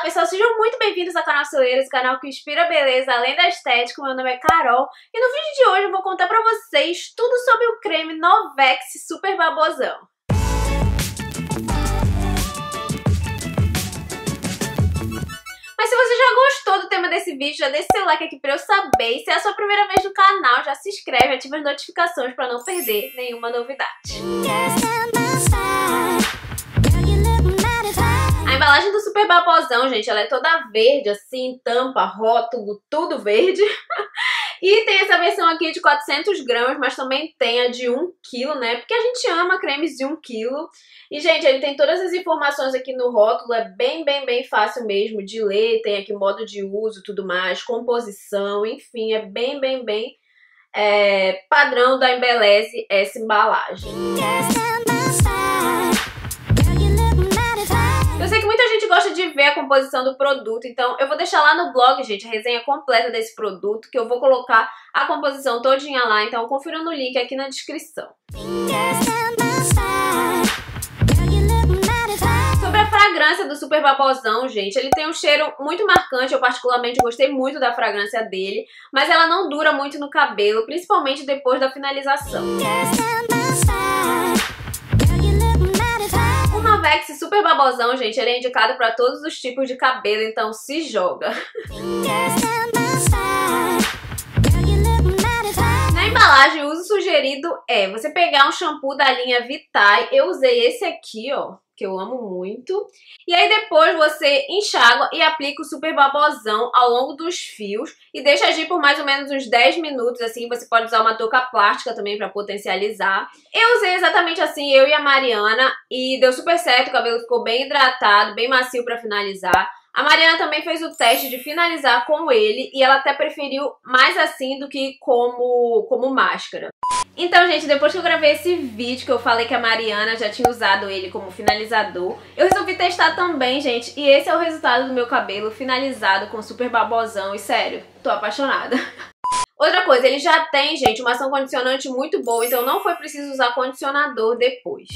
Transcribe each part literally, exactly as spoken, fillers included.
pessoal, sejam muito bem-vindos ao canal Soleiras, o canal que inspira beleza além da estética. Meu nome é Carol e no vídeo de hoje eu vou contar pra vocês tudo sobre o creme Novex Super Babosão. Mas se você já gostou do tema desse vídeo, já deixa seu like aqui pra eu saber. E se é a sua primeira vez no canal, já se inscreve e ativa as notificações pra não perder nenhuma novidade. A embalagem do Super Babosão, gente, ela é toda verde, assim, tampa, rótulo, tudo verde. E tem essa versão aqui de quatrocentos gramas, mas também tem a de um quilo, né? Porque a gente ama cremes de um quilo. E, gente, ele tem todas as informações aqui no rótulo, é bem, bem, bem fácil mesmo de ler. Tem aqui modo de uso, tudo mais, composição, enfim, é bem, bem, bem é, padrão da Embeleze essa embalagem. Eu sei que muita gente gosta de ver a composição do produto, então eu vou deixar lá no blog, gente, a resenha completa desse produto, que eu vou colocar a composição todinha lá, então confira no link aqui na descrição. Sobre a fragrância do Super Babosão, gente, ele tem um cheiro muito marcante, eu particularmente gostei muito da fragrância dele, mas ela não dura muito no cabelo, principalmente depois da finalização. O Novex Super Babosão, gente, ele é indicado para todos os tipos de cabelo, então se joga. Na embalagem, o uso sugerido é você pegar um shampoo da linha Vitae. Eu usei esse aqui, ó, que eu amo muito. E aí depois você enxágua e aplica o Super Babosão ao longo dos fios e deixa agir por mais ou menos uns dez minutos, assim. Você pode usar uma touca plástica também pra potencializar. Eu usei exatamente assim, eu e a Mariana, e deu super certo, o cabelo ficou bem hidratado, bem macio pra finalizar. A Mariana também fez o teste de finalizar com ele e ela até preferiu mais assim do que como, como máscara. Então, gente, depois que eu gravei esse vídeo, que eu falei que a Mariana já tinha usado ele como finalizador, eu resolvi testar também, gente, e esse é o resultado do meu cabelo finalizado com Super Babosão, e sério, tô apaixonada. Outra coisa, ele já tem, gente, uma ação condicionante muito boa, então não foi preciso usar condicionador depois.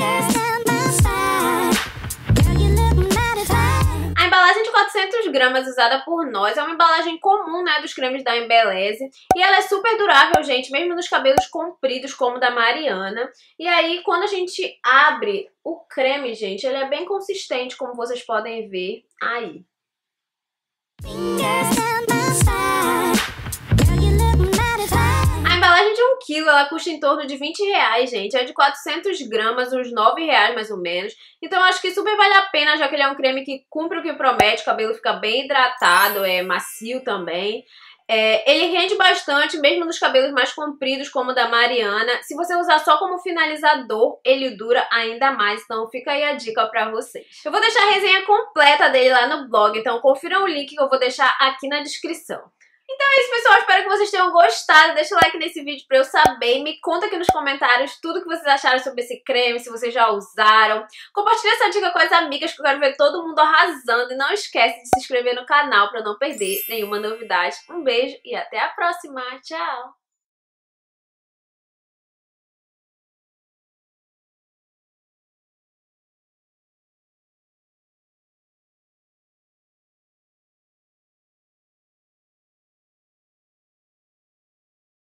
A embalagem de quatrocentos gramas usada por nós é uma embalagem comum, né, dos cremes da Embeleze. E ela é super durável, gente, mesmo nos cabelos compridos como o da Mariana. E aí, quando a gente abre o creme, gente, ele é bem consistente, como vocês podem ver aí. A embalagem de um quilo, ela custa em torno de vinte reais, gente. É de quatrocentos gramas, uns nove reais mais ou menos. Então eu acho que super vale a pena, já que ele é um creme que cumpre o que promete. O cabelo fica bem hidratado, é macio também. É, ele rende bastante, mesmo nos cabelos mais compridos, como o da Mariana. Se você usar só como finalizador, ele dura ainda mais. Então fica aí a dica pra vocês. Eu vou deixar a resenha completa dele lá no blog, então confiram o link que eu vou deixar aqui na descrição. Então é isso, pessoal. Espero que vocês tenham gostado. Deixa o like nesse vídeo pra eu saber. E me conta aqui nos comentários tudo que vocês acharam sobre esse creme, se vocês já usaram. Compartilha essa dica com as amigas, que eu quero ver todo mundo arrasando. E não esquece de se inscrever no canal pra não perder nenhuma novidade. Um beijo e até a próxima. Tchau!